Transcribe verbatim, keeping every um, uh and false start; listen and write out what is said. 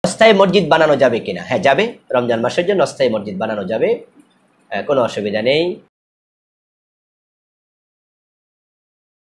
অস্থায়ী মসজিদ বানানো যাবে কিনা? হ্যাঁ যাবে, রমজান মাসের জন্য অস্থায়ী মসজিদ বানানো যাবে, কোনো অসুবিধা নেই।